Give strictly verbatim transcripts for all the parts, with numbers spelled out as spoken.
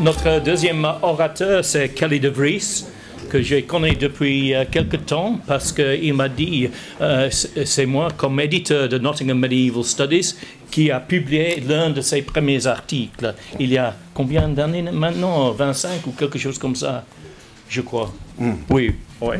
Notre deuxième orateur, c'est Kelly de Vries, que je connais depuis euh, quelque temps parce qu'il m'a dit, euh, c'est moi comme éditeur de Nottingham Medieval Studies qui a publié l'un de ses premiers articles. Il y a combien d'années maintenant? vingt-cinq ou quelque chose comme ça, je crois. Mm. Oui, oui.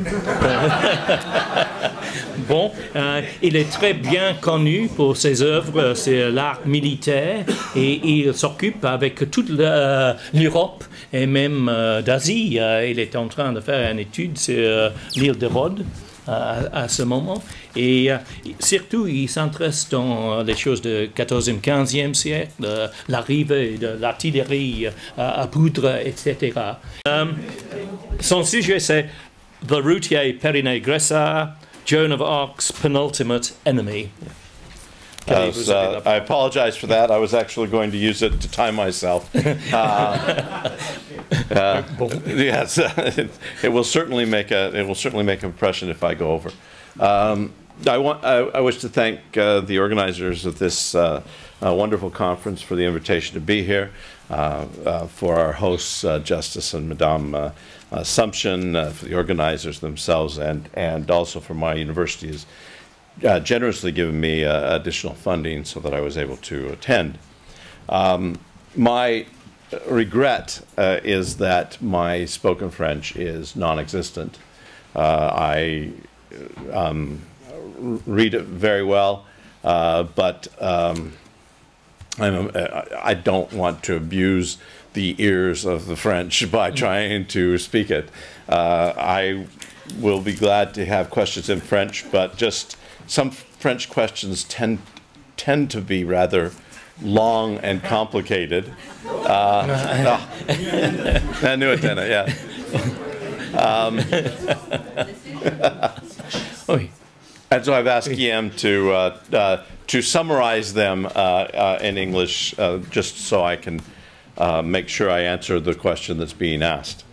Bon, euh, il est très bien connu pour ses œuvres, c'est l'art militaire, et il s'occupe avec toute l'Europe et même euh, d'Asie. Euh, il est en train de faire une étude sur euh, l'île de Rhodes euh, à ce moment. Et euh, surtout, il s'intéresse dans les choses du quatorzième, quinzième siècle, euh, l'arrivée de l'artillerie euh, à poudre, et cetera. Euh, son sujet, c'est The Routier Perinet-Gressart, Joan of Arc's penultimate enemy. Uh, uh, I apologize for that. I was actually going to use it to time myself. Uh, uh, yes, it, it will certainly make a it will certainly make an impression if I go over. Um, I want I, I wish to thank uh, the organizers of this uh, uh, wonderful conference for the invitation to be here, uh, uh, for our hosts uh, Justice and Madame uh, Assumption, uh, for the organizers themselves, and and also for my university has uh, generously given me uh, additional funding so that I was able to attend. Um, my regret uh, is that my spoken French is non-existent. Uh, I um, read it very well, uh, but um, I'm, I don't want to abuse the ears of the French by trying to speak it. Uh, I will be glad to have questions in French, but just some French questions tend tend to be rather long and complicated. Uh, oh. I knew it, Dana, yeah. Um, and so I've asked Guillaume to uh, uh, to summarize them uh, uh, in English, uh, just so I can uh, make sure I answer the question that's being asked.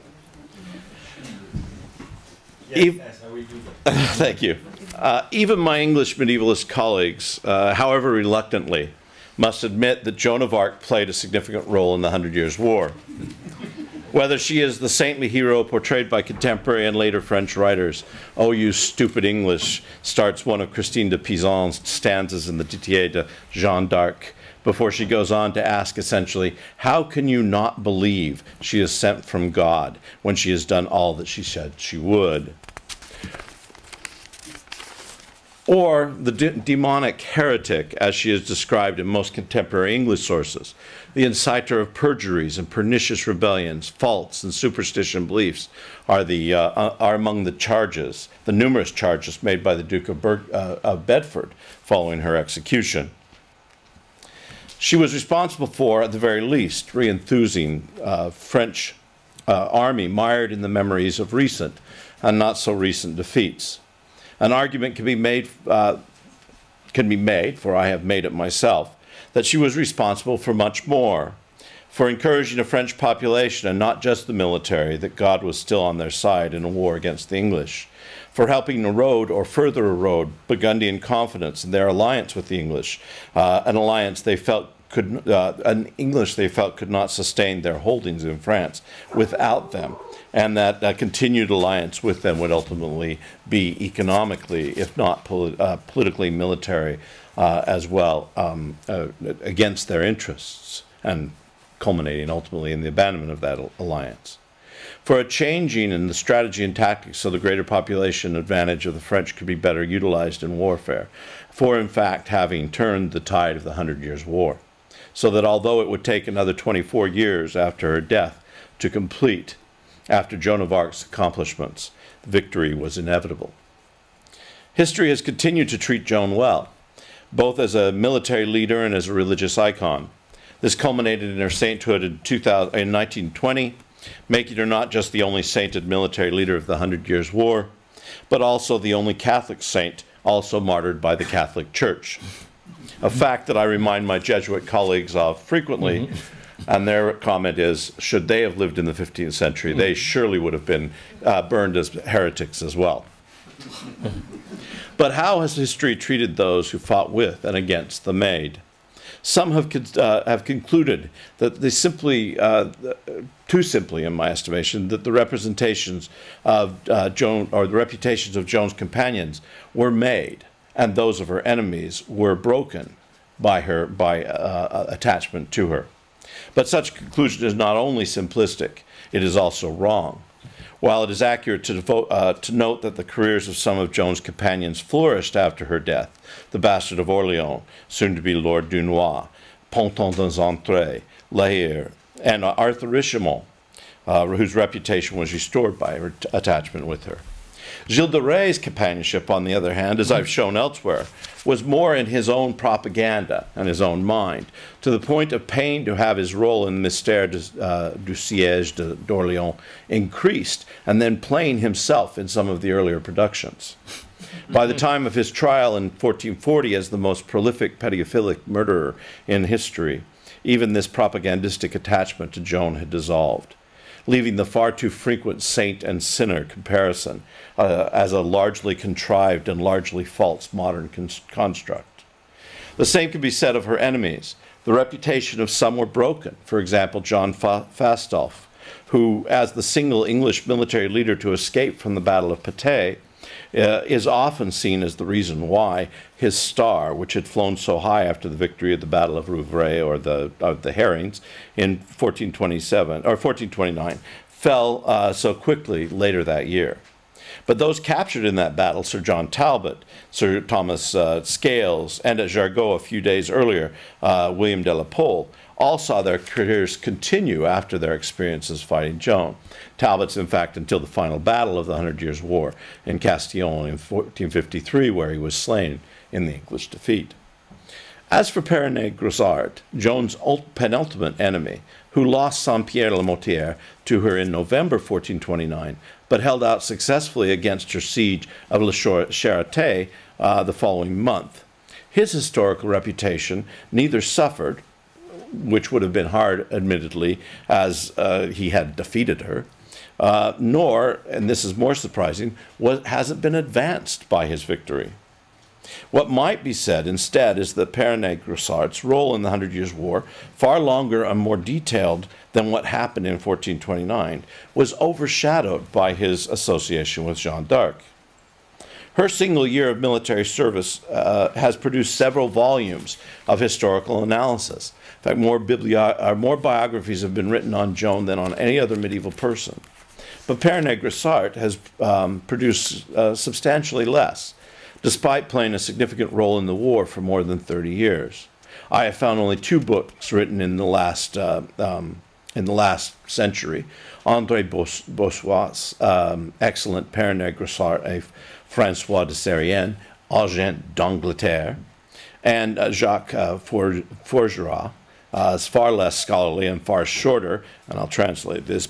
Yes, yes, I will do that. Thank you. Uh, even my English medievalist colleagues, uh, however reluctantly, must admit that Joan of Arc played a significant role in the Hundred Years' War. Whether she is the saintly hero portrayed by contemporary and later French writers, "Oh, you stupid English," starts one of Christine de Pisan's stanzas in the Didier de Jeanne d'Arc, before she goes on to ask essentially, how can you not believe she is sent from God when she has done all that she said she would? Or the de demonic heretic, as she is described in most contemporary English sources, the inciter of perjuries and pernicious rebellions, faults and superstition beliefs are, the, uh, are among the charges, the numerous charges made by the Duke of, Ber uh, of Bedford following her execution. She was responsible for, at the very least, re-enthusing uh, French uh, army mired in the memories of recent and not so recent defeats. An argument can be made, uh, can be made, for I have made it myself, that she was responsible for much more, for encouraging a French population, and not just the military, that God was still on their side in a war against the English, for helping erode or further erode Burgundian confidence in their alliance with the English, uh, an alliance they felt could, uh, an English they felt could not sustain their holdings in France without them, and that a continued alliance with them would ultimately be economically, if not polit uh, politically, military uh, as well, um, uh, against their interests, and culminating ultimately in the abandonment of that alliance. For a changing in the strategy and tactics so the greater population advantage of the French could be better utilized in warfare, for in fact having turned the tide of the Hundred Years' War, so that although it would take another twenty-four years after her death to complete, after Joan of Arc's accomplishments, victory was inevitable. History has continued to treat Joan well, both as a military leader and as a religious icon. This culminated in her sainthood in, two thousand, in nineteen twenty, making her not just the only sainted military leader of the Hundred Years' War, but also the only Catholic saint also martyred by the Catholic Church. A fact that I remind my Jesuit colleagues of frequently, mm-hmm. And their comment is, should they have lived in the fifteenth century, they surely would have been uh, burned as heretics as well. But how has history treated those who fought with and against the Maid? Some have, con uh, have concluded that they simply, uh, too simply in my estimation, that the representations of uh, Joan, or the reputations of Joan's companions were made, and those of her enemies were broken by her, by uh, attachment to her. But such conclusion is not only simplistic, it is also wrong. While it is accurate to, devote, uh, to note that the careers of some of Joan's companions flourished after her death, the Bastard of Orleans, soon to be Lord Dunois, Ponton des Entrées, La Hire, and uh, Arthur Richemont, uh, whose reputation was restored by her attachment with her. Gilles de Rais's companionship, on the other hand, as I've shown elsewhere, was more in his own propaganda and his own mind, to the point of paying to have his role in Mystère de, uh, du Siège d'Orléans increased, and then playing himself in some of the earlier productions. By the time of his trial in fourteen forty as the most prolific pedophilic murderer in history, even this propagandistic attachment to Joan had dissolved, leaving the far too frequent saint and sinner comparison uh, as a largely contrived and largely false modern con construct. The same can be said of her enemies. The reputation of some were broken. For example, John Fa Fastolf, who, as the single English military leader to escape from the Battle of Patay, uh, is often seen as the reason why his star, which had flown so high after the victory at the Battle of Rouvray, or the, uh, the Herrings, in fourteen twenty-seven, or fourteen twenty-nine, fell uh, so quickly later that year. But those captured in that battle, Sir John Talbot, Sir Thomas uh, Scales, and at Jargeau a few days earlier, uh, William de la Pole, all saw their careers continue after their experiences fighting Joan. Talbot's, in fact, until the final battle of the Hundred Years' War in Castillon in fourteen fifty-three, where he was slain in the English defeat. As for Perrenay-Grosart, Joan's penultimate enemy, who lost Saint-Pierre-le-Motier to her in November fourteen twenty-nine, but held out successfully against her siege of La Charité uh, the following month. His historical reputation neither suffered, which would have been hard, admittedly, as uh, he had defeated her, uh, nor, and this is more surprising, was, hasn't been advanced by his victory. What might be said instead is that Perrenay-Grosart's role in the Hundred Years' War, far longer and more detailed than what happened in fourteen twenty-nine, was overshadowed by his association with Jeanne d'Arc. Her single year of military service uh, has produced several volumes of historical analysis. In fact, more, biblio uh, more biographies have been written on Joan than on any other medieval person. But Perrenay-Grosart has um, produced uh, substantially less, despite playing a significant role in the war for more than thirty years. I have found only two books written in the last, uh, um, in the last century. André Bossuat's um, excellent Perrenay-Grosart et François de Sérienne, Agent d'Angleterre, and uh, Jacques uh, Forgerat, Uh, is far less scholarly and far shorter, and I'll translate this,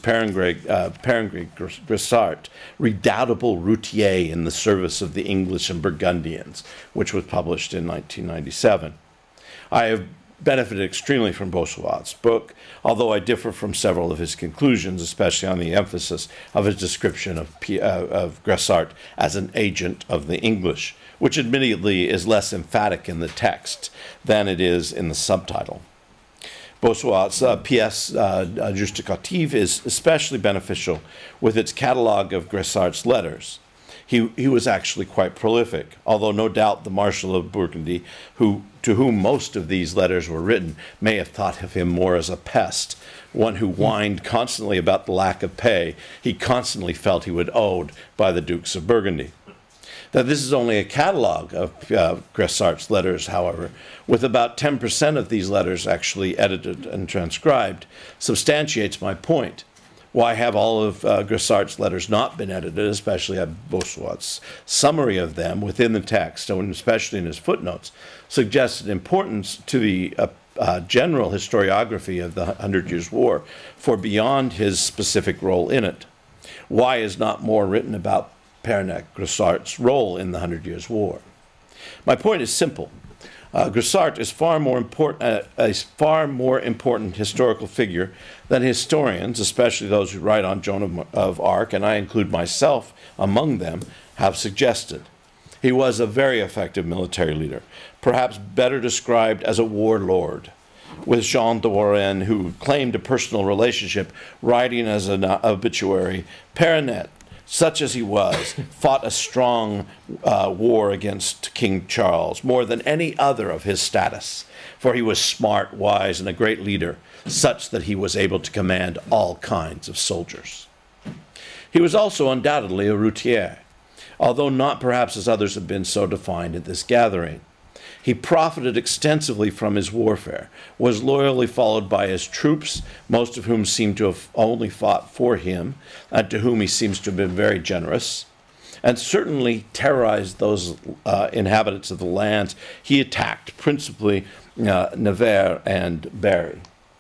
Perrenay-Grosart, Redoubtable Routier in the Service of the English and Burgundians, which was published in nineteen ninety-seven. I have benefited extremely from Bossuat's book, although I differ from several of his conclusions, especially on the emphasis of his description of, P uh, of Grosart as an agent of the English, which admittedly is less emphatic in the text than it is in the subtitle. Bossuat's uh, Pièce uh, Justificative is especially beneficial with its catalogue of Grosart's letters. He, he was actually quite prolific, although no doubt the Marshal of Burgundy, who, to whom most of these letters were written, may have thought of him more as a pest, one who whined constantly about the lack of pay he constantly felt he would owed by the Dukes of Burgundy. That this is only a catalogue of uh, Grosart's letters, however, with about ten percent of these letters actually edited and transcribed, substantiates my point. Why have all of uh, Grosart's letters not been edited, especially at Bossuat's summary of them within the text, and especially in his footnotes, suggested importance to the uh, uh, general historiography of the Hundred Years' War, for beyond his specific role in it. Why is not more written about Perrenay-Grosart's role in the Hundred Years' War? My point is simple. Uh, Grosart is far more important, uh, a far more important historical figure than historians, especially those who write on Joan of, of Arc, and I include myself among them, have suggested. He was a very effective military leader, perhaps better described as a warlord, with Jean de Warenne, who claimed a personal relationship, writing as an obituary, Perinet, such as he was, fought a strong uh, war against King Charles, more than any other of his status, for he was smart, wise, and a great leader, such that he was able to command all kinds of soldiers. He was also undoubtedly a routier, although not perhaps as others have been so defined at this gathering. He profited extensively from his warfare, was loyally followed by his troops, most of whom seem to have only fought for him, and to whom he seems to have been very generous, and certainly terrorized those uh, inhabitants of the lands he attacked, principally uh, Nevers and Berry.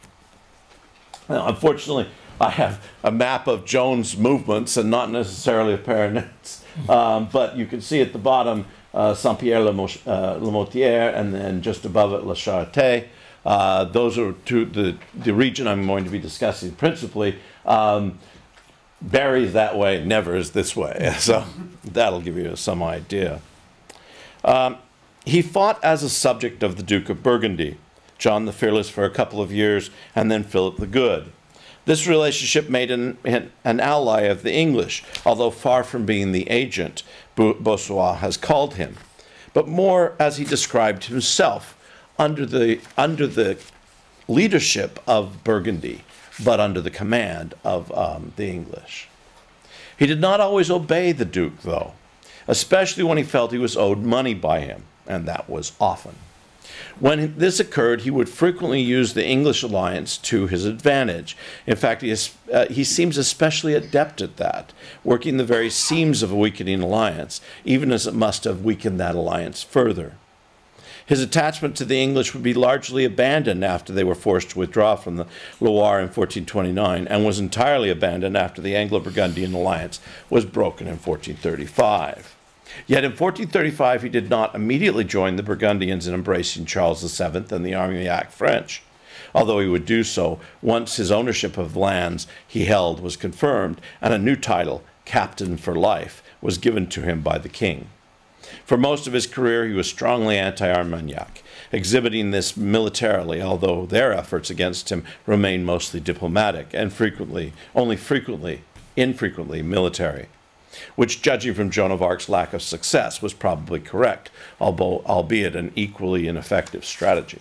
Now, unfortunately, I have a map of Joan's movements and not necessarily of Perinet's, um, but you can see at the bottom Uh, Saint-Pierre-le-Moutier, and then just above it, La Charité. Uh, those are two, the, the region I'm going to be discussing principally. Um, Berry's that way, Nevers this way. So that'll give you some idea. Um, he fought as a subject of the Duke of Burgundy, John the Fearless for a couple of years, and then Philip the Good. This relationship made an, an ally of the English, although far from being the agent Bossuet has called him, but more as he described himself, under the, under the leadership of Burgundy, but under the command of um, the English. He did not always obey the Duke, though, especially when he felt he was owed money by him, and that was often. When this occurred, he would frequently use the English alliance to his advantage. In fact, he, is, uh, he seems especially adept at that, working the very seams of a weakening alliance, even as it must have weakened that alliance further. His attachment to the English would be largely abandoned after they were forced to withdraw from the Loire in fourteen twenty-nine, and was entirely abandoned after the Anglo-Burgundian alliance was broken in fourteen thirty-five. Yet in fourteen thirty-five, he did not immediately join the Burgundians in embracing Charles the Seventh and the Armagnac French, although he would do so once his ownership of lands he held was confirmed and a new title, Captain for Life, was given to him by the king. For most of his career, he was strongly anti-Armagnac, exhibiting this militarily, although their efforts against him remained mostly diplomatic and frequently, only frequently, infrequently military, which, judging from Joan of Arc's lack of success, was probably correct, albeit an equally ineffective strategy.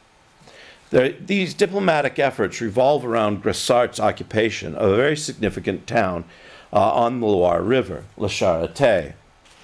There, these diplomatic efforts revolve around Gressart's occupation of a very significant town uh, on the Loire River, La Charité.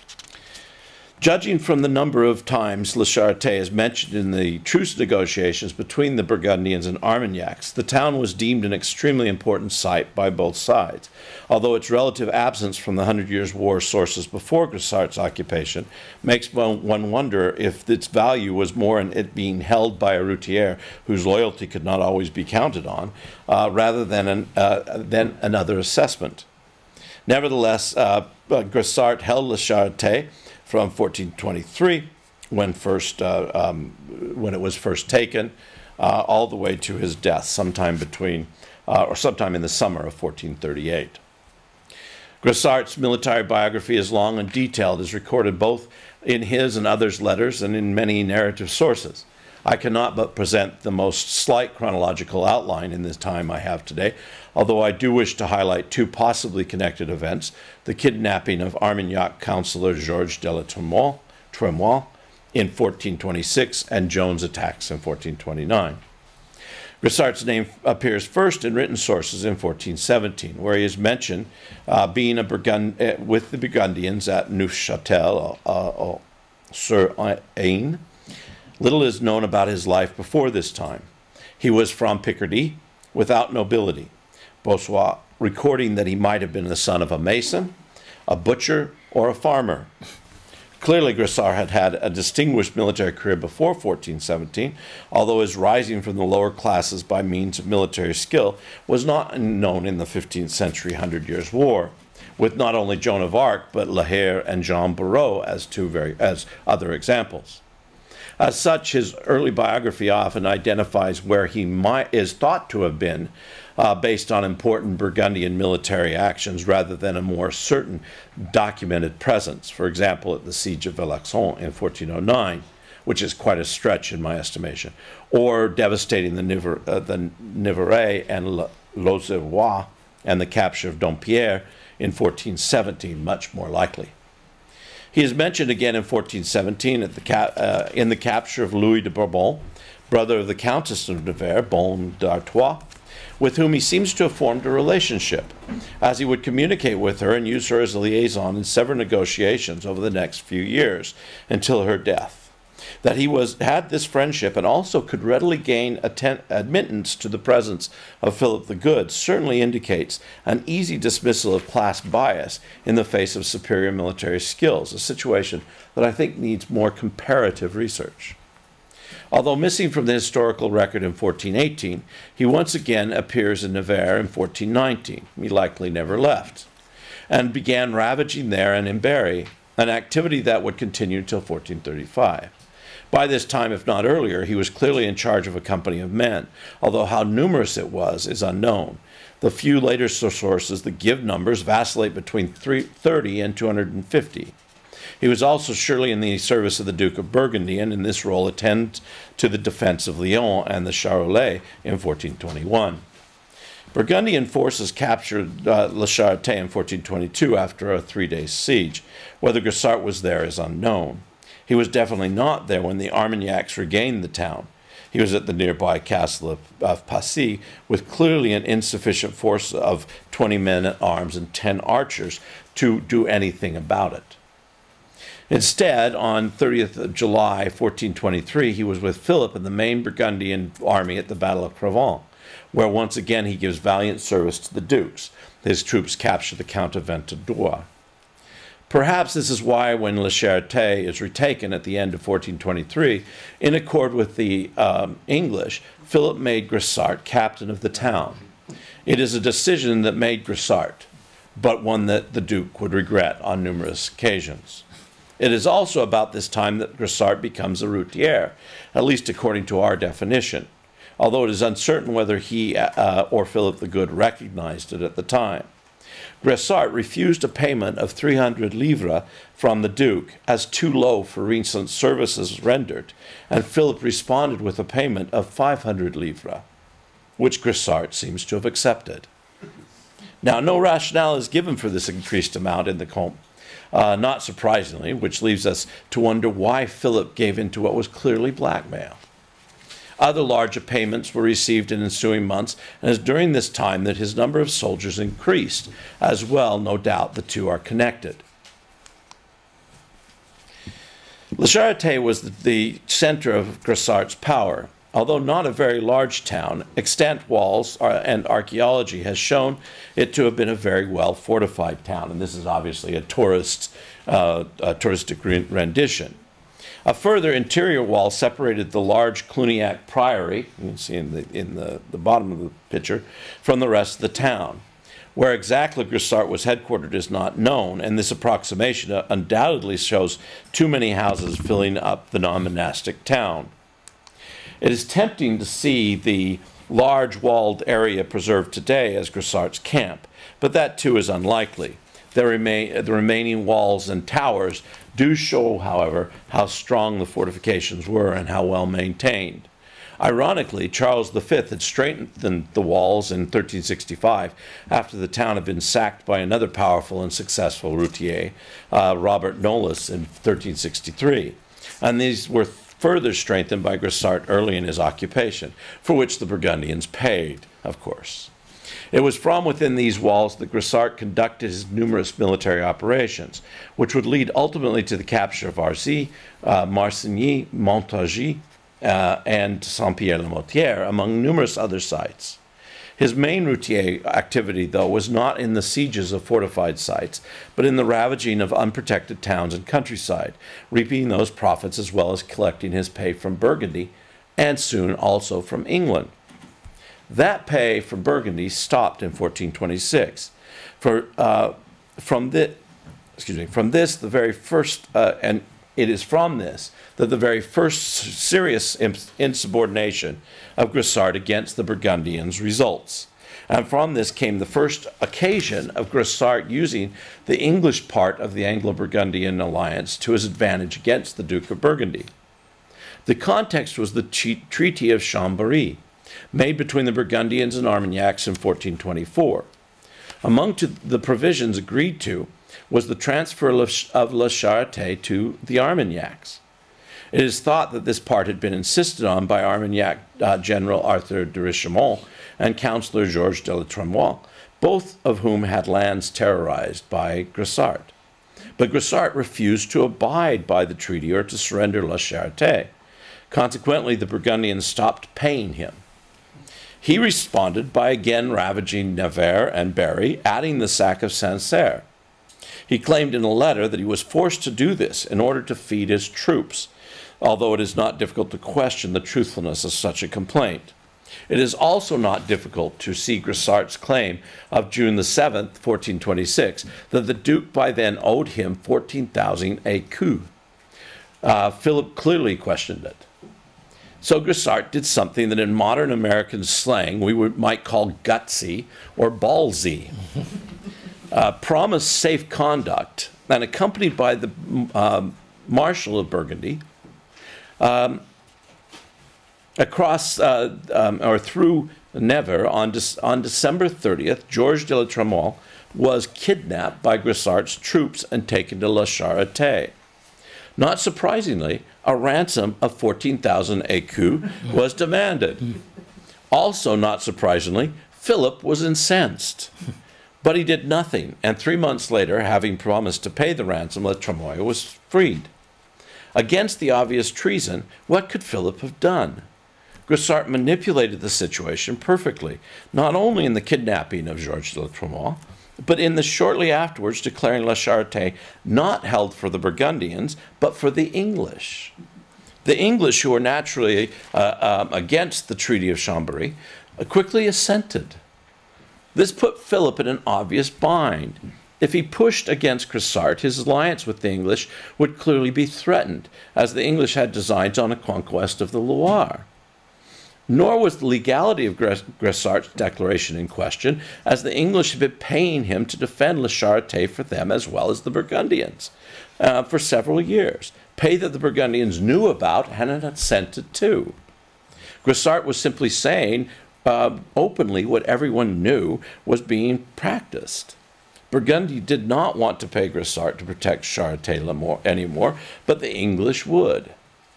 Judging from the number of times La Charité is mentioned in the truce negotiations between the Burgundians and Armagnacs, the town was deemed an extremely important site by both sides, although its relative absence from the Hundred Years' War sources before Gressart's occupation makes one wonder if its value was more in it being held by a routier whose loyalty could not always be counted on, uh, rather than, an, uh, than another assessment. Nevertheless, uh, Gressart held La Charité from fourteen twenty-three, when first uh, um, when it was first taken, uh, all the way to his death, sometime between uh, or sometime in the summer of fourteen thirty-eight. Gressart's military biography is long and detailed, is recorded both in his and others' letters and in many narrative sources. I cannot but present the most slight chronological outline in the time I have today, although I do wish to highlight two possibly connected events: the kidnapping of Armagnac councillor Georges de la Tremoille in fourteen twenty-six and Joan's attacks in fourteen twenty-nine. Gressart's name appears first in written sources in fourteen seventeen, where he is mentioned uh, being a Burgund uh, with the Burgundians at Neufchâtel uh, uh, sur Aisne. Little is known about his life before this time. He was from Picardy, without nobility, Bossuet recording that he might have been the son of a mason, a butcher, or a farmer. Clearly, Gressart had had a distinguished military career before fourteen seventeen, although his rising from the lower classes by means of military skill was not known in the fifteenth century Hundred Years' War, with not only Joan of Arc, but La Hire and Jean Barrot as two very as other examples. As such, his early biography often identifies where he might, is thought to have been uh, based on important Burgundian military actions rather than a more certain documented presence, for example, at the Siege of Veloxon in fourteen oh nine, which is quite a stretch in my estimation, or devastating the, Niver, uh, the Niverais and Lozérois and the capture of Dompierre in fourteen seventeen, much more likely. He is mentioned again in fourteen seventeen at the ca uh, in the capture of Louis de Bourbon, brother of the Countess of Nevers, Bonne d'Artois, with whom he seems to have formed a relationship, as he would communicate with her and use her as a liaison in several negotiations over the next few years until her death. That he was had this friendship and also could readily gain admittance to the presence of Philip the Good certainly indicates an easy dismissal of class bias in the face of superior military skills, a situation that I think needs more comparative research. Although missing from the historical record in fourteen eighteen, he once again appears in Nevers in fourteen nineteen. He likely never left, and began ravaging there and in Berry, an activity that would continue until fourteen thirty-five. By this time, if not earlier, he was clearly in charge of a company of men, although how numerous it was is unknown. The few later sources that give numbers vacillate between thirty and two hundred fifty. He was also surely in the service of the Duke of Burgundy, and in this role attended to the defense of Lyon and the Charolais in fourteen twenty-one. Burgundian forces captured uh, Le Charité in fourteen twenty-two after a three-day siege. Whether Grissart was there is unknown. He was definitely not there when the Armagnacs regained the town. He was at the nearby castle of, of Passy with clearly an insufficient force of twenty men at arms and ten archers to do anything about it. Instead, on thirtieth of July, fourteen twenty-three, he was with Philip and the main Burgundian army at the Battle of Crevant, where once again he gives valiant service to the dukes. His troops capture the Count of Ventadour. Perhaps this is why when Le Charité is retaken at the end of fourteen twenty-three, in accord with the um, English, Philip made Grissart captain of the town. It is a decision that made Grissart, but one that the Duke would regret on numerous occasions. It is also about this time that Grissart becomes a routier, at least according to our definition, although it is uncertain whether he uh, or Philip the Good recognized it at the time. Grissart refused a payment of three hundred livres from the Duke as too low for recent services rendered, and Philip responded with a payment of five hundred livres, which Grissart seems to have accepted. Now, no rationale is given for this increased amount in the Comte, uh, not surprisingly, which leaves us to wonder why Philip gave in to what was clearly blackmail. Other larger payments were received in ensuing months, and it is during this time that his number of soldiers increased. As well, no doubt, the two are connected. Le Charité was the, the center of Grissart's power. Although not a very large town, extant walls are, and archaeology has shown it to have been a very well fortified town, and this is obviously a tourist, uh, a touristic rendition. A further interior wall separated the large Cluniac Priory, you can see in the, in the, the bottom of the picture, from the rest of the town. Where exactly Grissart was headquartered is not known, and this approximation undoubtedly shows too many houses filling up the non-monastic town. It is tempting to see the large walled area preserved today as Grissart's camp, but that too is unlikely. The, remain, the remaining walls and towers do show, however, how strong the fortifications were and how well maintained. Ironically, Charles the Fifth had strengthened the walls in thirteen sixty-five after the town had been sacked by another powerful and successful routier, uh, Robert Knollys, in thirteen sixty-three. And these were further strengthened by Grissart early in his occupation, for which the Burgundians paid, of course. It was from within these walls that Grissart conducted his numerous military operations, which would lead ultimately to the capture of Arzy, uh, Marcigny, Montargis, uh, and Saint-Pierre-le-Moutier, among numerous other sites. His main routier activity, though, was not in the sieges of fortified sites, but in the ravaging of unprotected towns and countryside, reaping those profits as well as collecting his pay from Burgundy, and soon also from England. That pay from Burgundy stopped in fourteen twenty-six. For, uh, from, the, excuse me, from this, the very first uh, and it is from this that the very first serious insubordination of Grissart against the Burgundians results. And from this came the first occasion of Grissart using the English part of the Anglo-Burgundian alliance to his advantage against the Duke of Burgundy. The context was the Treaty of Chambéry, made between the Burgundians and Armagnacs in fourteen twenty-four. Among the provisions agreed to was the transfer of La Charité to the Armagnacs. It is thought that this part had been insisted on by Armagnac uh, General Arthur de Richemont and Councillor Georges de la Tremoille, both of whom had lands terrorized by Grissart. But Grissart refused to abide by the treaty or to surrender La Charité. Consequently, the Burgundians stopped paying him. He responded by again ravaging Nevers and Berry, adding the sack of Sancerre. He claimed in a letter that he was forced to do this in order to feed his troops, although it is not difficult to question the truthfulness of such a complaint. It is also not difficult to see Grissart's claim of June the seventh, fourteen twenty-six, that the Duke by then owed him fourteen thousand écus. Uh, Philip clearly questioned it. So Grissart did something that in modern American slang we would, might call gutsy or ballsy. Uh, promised safe conduct, and accompanied by the um, Marshal of Burgundy, um, across uh, um, or through Nevers on, De on December thirtieth, Georges de la Tremoille was kidnapped by Grissart's troops and taken to La Charité. Not surprisingly, a ransom of fourteen thousand écus was demanded. Also, not surprisingly, Philip was incensed. But he did nothing, and three months later, having promised to pay the ransom, La Tremoille was freed. Against the obvious treason, what could Philip have done? Grissart manipulated the situation perfectly, not only in the kidnapping of Georges de la Tremoille, but in the shortly afterwards declaring La Charité not held for the Burgundians, but for the English. The English, who were naturally uh, um, against the Treaty of Chambéry, uh, quickly assented. This put Philip in an obvious bind. If he pushed against Grissart, his alliance with the English would clearly be threatened, as the English had designs on a conquest of the Loire. Nor was the legality of Grissart's declaration in question, as the English had been paying him to defend La Charité for them as well as the Burgundians uh, for several years, pay that the Burgundians knew about and had assented to. Grissart was simply saying uh, openly what everyone knew was being practiced. Burgundy did not want to pay Grissart to protect Charité anymore, but the English would.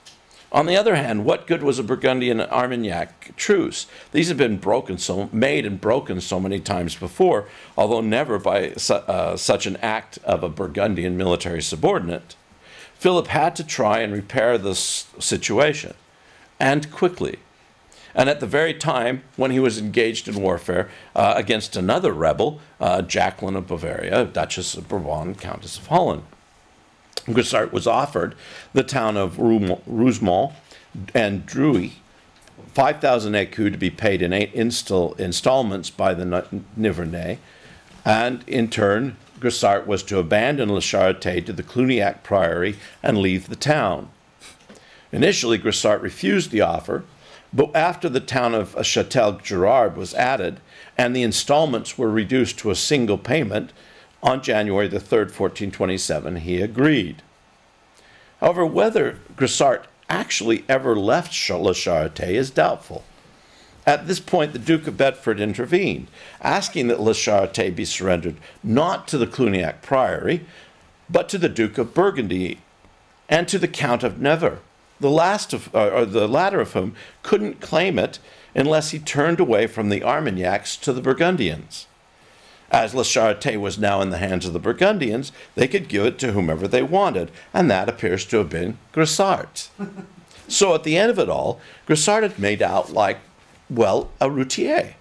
On the other hand, what good was a Burgundian and Armagnac truce? These had been broken so, made and broken so many times before, although never by su uh, such an act of a Burgundian military subordinate. Philip had to try and repair this situation, and quickly. And at the very time when he was engaged in warfare uh, against another rebel, uh, Jacqueline of Bavaria, Duchess of Bourbon, Countess of Holland. Grissart was offered the town of Rousemont and Drouy, five thousand écus to be paid in eight install installments by the Nivernais, and in turn, Grissart was to abandon La Charité to the Cluniac Priory and leave the town. Initially, Grissart refused the offer, but after the town of Châtel-Girard was added and the installments were reduced to a single payment, on January the third, fourteen twenty-seven, he agreed. However, whether Grissart actually ever left La Charité is doubtful. At this point, the Duke of Bedford intervened, asking that La Charité be surrendered not to the Cluniac Priory, but to the Duke of Burgundy and to the Count of Nevers, the last of, or the latter of whom couldn't claim it unless he turned away from the Armagnacs to the Burgundians. As La Charité was now in the hands of the Burgundians, they could give it to whomever they wanted, and that appears to have been Grissart. So at the end of it all, Grissart had made out like, well, a routier.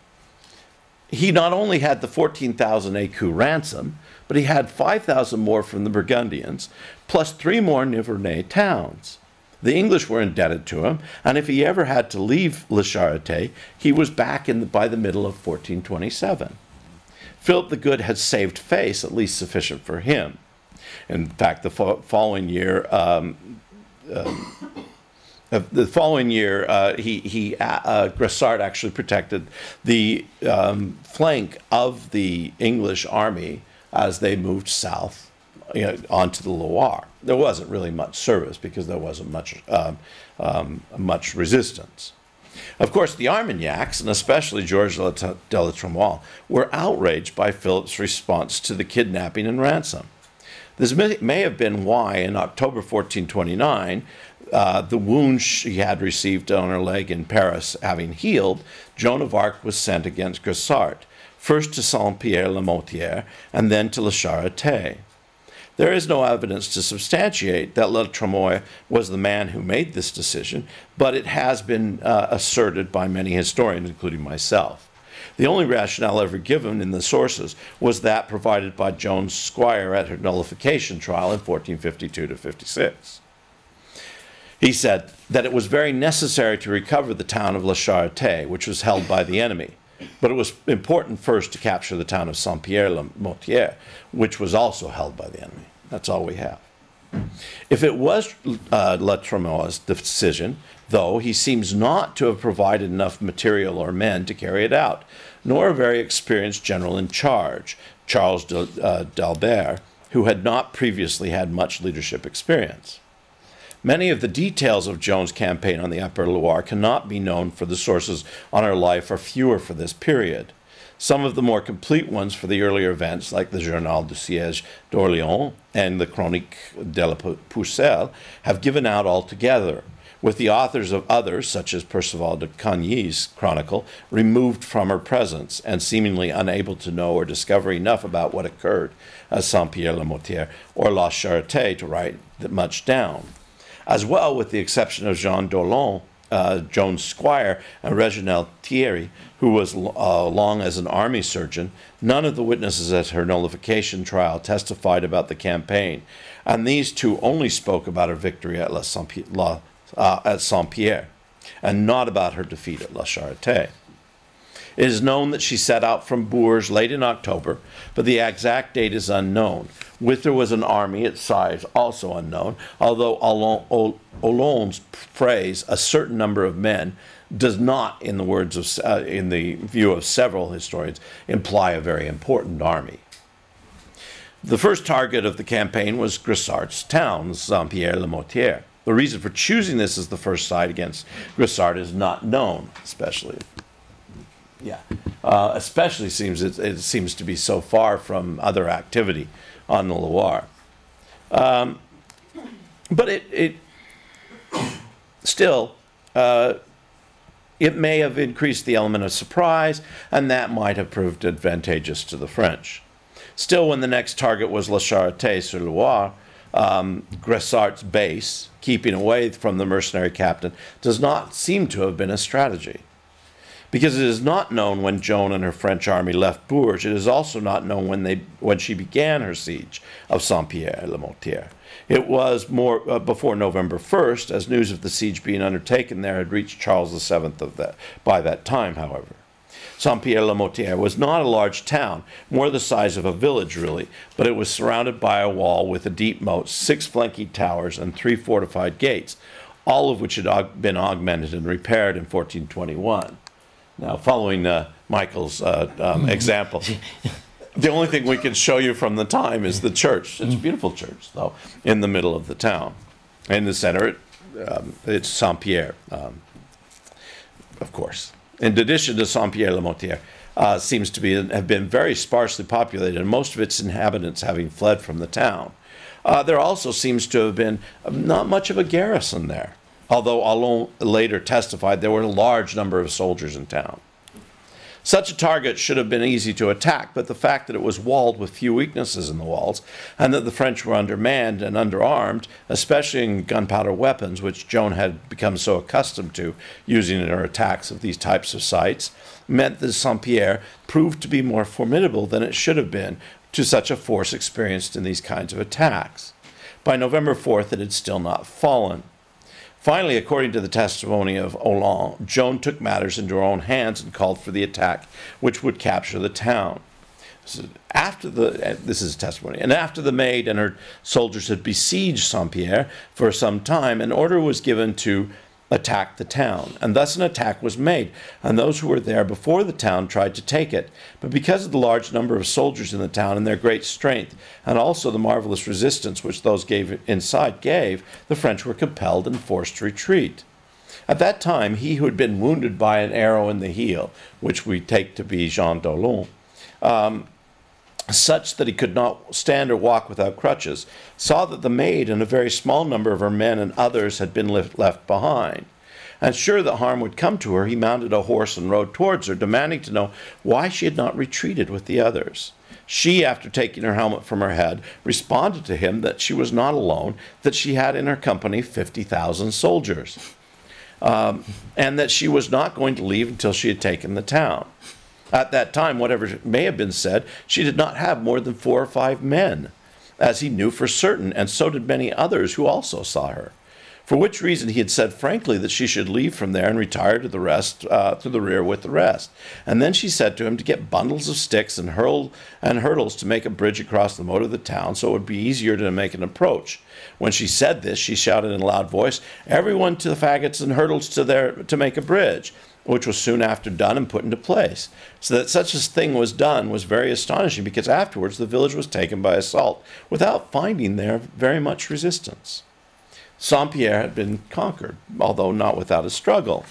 He not only had the fourteen thousand écus ransom, but he had five thousand more from the Burgundians, plus three more Nivernais towns. The English were indebted to him, and if he ever had to leave La Charité, he was back in the, by the middle of fourteen twenty-seven. Philip the Good had saved face, at least sufficient for him. In fact, the fo following year, um, uh, uh, the following year, uh, he, he uh, uh, Gressart actually protected the um, flank of the English army as they moved south, you know, onto the Loire. There wasn't really much service because there wasn't much um, um, much resistance. Of course, the Armagnacs, and especially George de la Tremoille, were outraged by Philip's response to the kidnapping and ransom. This may, may have been why, in October fourteen twenty-nine, uh, the wound she had received on her leg in Paris having healed, Joan of Arc was sent against Gressart, first to Saint-Pierre-le-Moutier and then to La Charité. There is no evidence to substantiate that La Tremoille was the man who made this decision, but it has been uh, asserted by many historians, including myself. The only rationale ever given in the sources was that provided by Joan's squire at her nullification trial in fourteen fifty-two to fifty-six. He said that it was very necessary to recover the town of La Charité, which was held by the enemy. But it was important first to capture the town of Saint-Pierre-le-Moutier, which was also held by the enemy. That's all we have. If it was uh, La Tremoille's decision, though, he seems not to have provided enough material or men to carry it out, nor a very experienced general in charge, Charles d'Albert, who had not previously had much leadership experience. Many of the details of Joan's campaign on the Upper Loire cannot be known, for the sources on her life are fewer for this period. Some of the more complete ones for the earlier events, like the Journal du Siège d'Orléans and the Chronique de la Pucelle, have given out altogether, with the authors of others, such as Perceval de Cagny's chronicle, removed from her presence and seemingly unable to know or discover enough about what occurred at Saint-Pierre-le-Moutier or La Charité to write much down. As well, with the exception of Jean d'Aulon, uh, Joan's squire, and Reginald Thierry, who was uh, long as an army surgeon, none of the witnesses at her nullification trial testified about the campaign, and these two only spoke about her victory at, La Saint La, uh, at Saint-Pierre, and not about her defeat at La Charité. It is known that she set out from Bourges late in October, but the exact date is unknown. With her was an army, its size also unknown, although Aulon's phrase, a certain number of men, does not, in the words of, uh, in the view of several historians, imply a very important army. The first target of the campaign was Gressart's town, Saint-Pierre-le-Moutier. The reason for choosing this as the first side against Gressart is not known, especially. Yeah, uh, especially seems it, it seems to be so far from other activity on the Loire. Um, but it, it still, uh, it may have increased the element of surprise, and that might have proved advantageous to the French. Still, when the next target was La Charité-sur-Loire, um, Gressart's base, keeping away from the mercenary captain, does not seem to have been a strategy. Because it is not known when Joan and her French army left Bourges, it is also not known when, they, when she began her siege of Saint-Pierre-le-Moutier. It was more uh, before November first, as news of the siege being undertaken there had reached Charles the seventh of that, by that time, however. Saint-Pierre-le-Moutier was not a large town, more the size of a village, really, but it was surrounded by a wall with a deep moat, six flanking towers, and three fortified gates, all of which had been augmented and repaired in fourteen twenty-one. Now, following uh, Michael's uh, um, example, the only thing we can show you from the time is the church. It's a beautiful church, though, in the middle of the town. In the center, um, it's Saint-Pierre, um, of course. In addition to Saint-Pierre-le-Moutier, uh, seems to be have been very sparsely populated, and most of its inhabitants having fled from the town. Uh, there also seems to have been not much of a garrison there, although Aulon later testified there were a large number of soldiers in town. Such a target should have been easy to attack, but the fact that it was walled with few weaknesses in the walls, and that the French were undermanned and underarmed, especially in gunpowder weapons, which Joan had become so accustomed to using in her attacks of these types of sites, meant that Saint-Pierre proved to be more formidable than it should have been to such a force experienced in these kinds of attacks. By November fourth, it had still not fallen. Finally, according to the testimony of Aulon, Joan took matters into her own hands and called for the attack, which would capture the town. So after the, this is testimony, and after the Maid and her soldiers had besieged Saint-Pierre for some time, an order was given to attack the town, and thus an attack was made, and those who were there before the town tried to take it. But because of the large number of soldiers in the town and their great strength, and also the marvelous resistance which those gave inside gave, the French were compelled and forced to retreat. At that time, he who had been wounded by an arrow in the heel, which we take to be Jean Dolon, um, such that he could not stand or walk without crutches, saw that the maid and a very small number of her men and others had been left, left behind. And sure that harm would come to her, he mounted a horse and rode towards her, demanding to know why she had not retreated with the others. She, after taking her helmet from her head, responded to him that she was not alone, that she had in her company fifty thousand soldiers, um, and that she was not going to leave until she had taken the town. At that time, whatever may have been said, she did not have more than four or five men, as he knew for certain, and so did many others who also saw her. For which reason he had said frankly that she should leave from there and retire to the rest, uh, to the rear with the rest. And then she said to him to get bundles of sticks and hurl and hurdles to make a bridge across the moat of the town, so it would be easier to make an approach. When she said this, she shouted in a loud voice, "Everyone to the faggots and hurdles to their to make a bridge," which was soon after done and put into place. So that such a thing was done was very astonishing, because afterwards the village was taken by assault, without finding there very much resistance. Saint-Pierre had been conquered, although not without a struggle.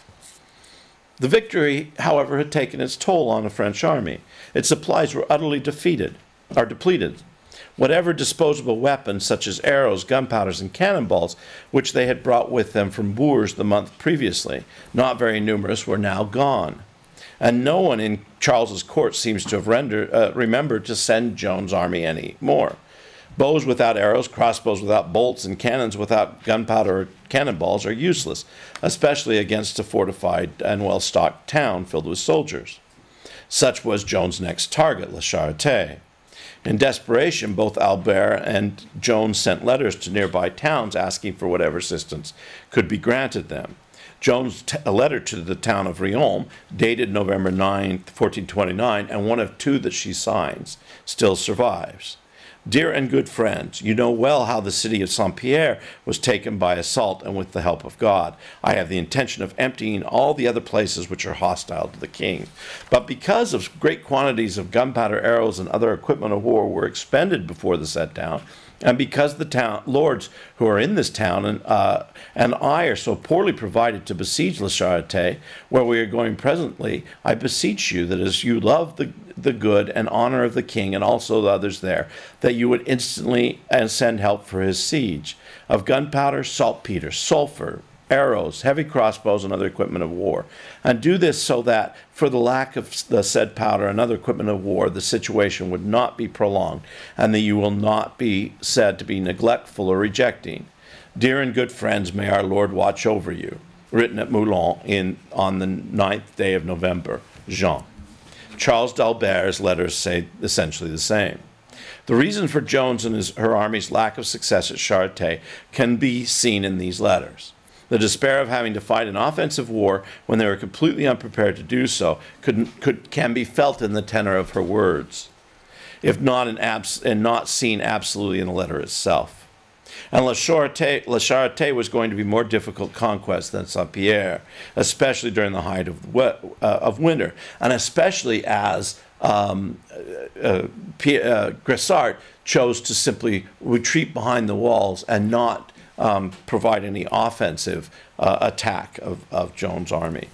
The victory, however, had taken its toll on the French army. Its supplies were utterly defeated, or depleted. Whatever disposable weapons, such as arrows, gunpowders, and cannonballs, which they had brought with them from Bourges the month previously, not very numerous, were now gone. And no one in Charles's court seems to have rendered, uh, remembered to send Joan's army any more. Bows without arrows, crossbows without bolts, and cannons without gunpowder or cannonballs are useless, especially against a fortified and well-stocked town filled with soldiers. Such was Joan's next target, La Charité. In desperation, both Albert and Joan sent letters to nearby towns asking for whatever assistance could be granted them. Joan's t a letter to the town of Riom, dated November ninth, fourteen twenty-nine, and one of two that she signs, still survives. "Dear and good friends, you know well how the city of Saint-Pierre was taken by assault, and with the help of God, I have the intention of emptying all the other places which are hostile to the king. But because of great quantities of gunpowder, arrows, and other equipment of war were expended before the set down, and because the town lords who are in this town and, uh, and I are so poorly provided to besiege La Charité, where we are going presently, I beseech you that as you love the, the good and honor of the king and also the others there, that you would instantly and send help for his siege, of gunpowder, saltpeter, sulfur, arrows, heavy crossbows, and other equipment of war. And do this so that, for the lack of the said powder and other equipment of war, the situation would not be prolonged, and that you will not be said to be neglectful or rejecting. Dear and good friends, may our Lord watch over you." Written at Moulins in, on the ninth day of November, Jean. Charles d'Albert's letters say essentially the same. The reason for Joan's and his, her army's lack of success at Charité can be seen in these letters. The despair of having to fight an offensive war when they were completely unprepared to do so could, could, can be felt in the tenor of her words, if not, in abs and not seen absolutely in the letter itself. And La Charité, La Charité was going to be more difficult conquest than Saint-Pierre, especially during the height of, uh, of winter, and especially as um, uh, uh, uh, Gressart chose to simply retreat behind the walls and not um, provide any offensive uh, attack of, of Joan's army.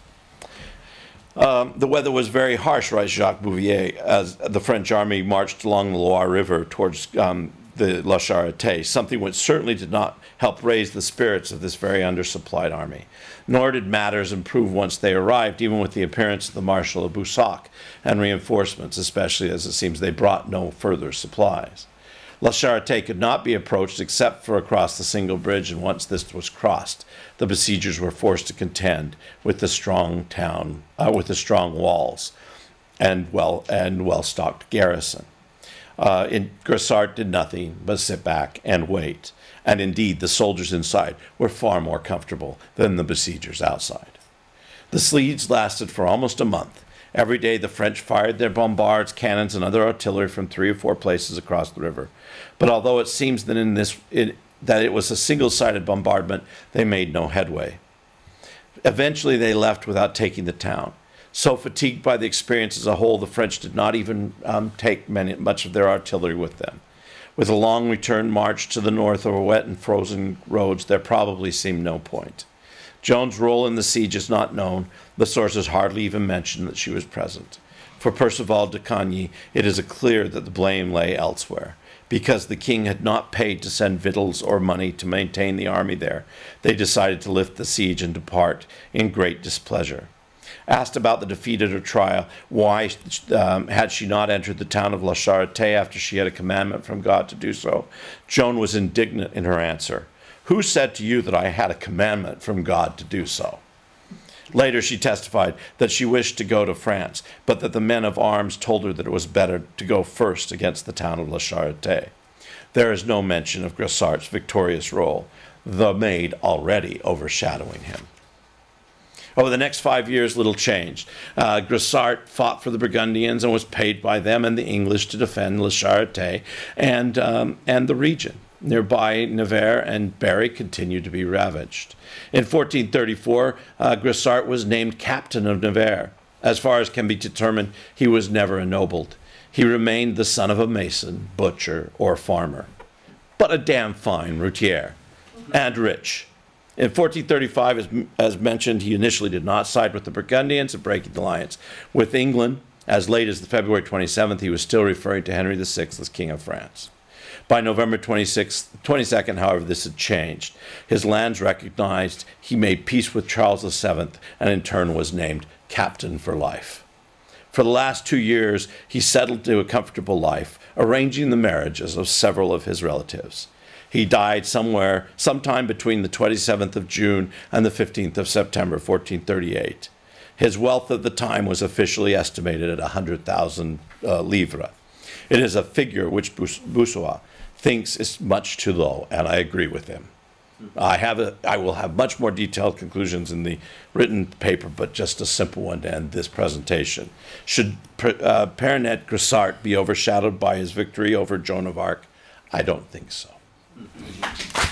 Um, the weather was very harsh, writes Jacques Bouvier, as the French army marched along the Loire River towards um, the La Charité, something which certainly did not help raise the spirits of this very undersupplied army. Nor did matters improve once they arrived, even with the appearance of the Marshal of Boussac and reinforcements, especially as it seems they brought no further supplies. La Charité could not be approached except for across the single bridge, and once this was crossed, the besiegers were forced to contend with the strong town, uh, with the strong walls, and well and well-stocked garrison. Uh, in, Gressart did nothing but sit back and wait, and indeed the soldiers inside were far more comfortable than the besiegers outside. The siege lasted for almost a month, Every day the French fired their bombards, cannons, and other artillery from three or four places across the river. But although it seems that in this it, that it was a single-sided bombardment, they made no headway. Eventually they left without taking the town. So fatigued by the experience as a whole, the French did not even um, take many, much of their artillery with them. With a long return march to the north over wet and frozen roads, there probably seemed no point. Joan's role in the siege is not known. The sources hardly even mention that she was present. For Perceval de Cagny, it is clear that the blame lay elsewhere. Because the king had not paid to send victuals or money to maintain the army there, they decided to lift the siege and depart in great displeasure. Asked about the defeat at her trial, why um, had she not entered the town of La Charité after she had a commandment from God to do so, Joan was indignant in her answer. Who said to you that I had a commandment from God to do so? Later she testified that she wished to go to France, but that the men of arms told her that it was better to go first against the town of La Charité. There is no mention of Gressart's victorious role, the maid already overshadowing him. Over the next five years, little changed. Uh, Gressart fought for the Burgundians and was paid by them and the English to defend La Charité and, um, and the region. Nearby, Nevers and Berry continued to be ravaged. In fourteen thirty-four, uh, Gressart was named captain of Nevers. As far as can be determined, he was never ennobled. He remained the son of a mason, butcher, or farmer. But a damn fine routier, and rich. In fourteen thirty-five, as, as mentioned, he initially did not side with the Burgundians and breaking the alliance with England. As late as the February twenty-seventh, he was still referring to Henry the Sixth as King of France. By November twenty-sixth, twenty-second, however, this had changed. His lands recognized, he made peace with Charles the Seventh, and in turn was named Captain for Life. For the last two years, he settled to a comfortable life, arranging the marriages of several of his relatives. He died somewhere, sometime between the twenty-seventh of June and the fifteenth of September, fourteen thirty-eight. His wealth at the time was officially estimated at one hundred thousand uh, livres. It is a figure which Bossuet thinks is much too low, and I agree with him. I have a, I will have much more detailed conclusions in the written paper, but just a simple one to end this presentation. Should uh, Perronet Gressart be overshadowed by his victory over Joan of Arc? I don't think so.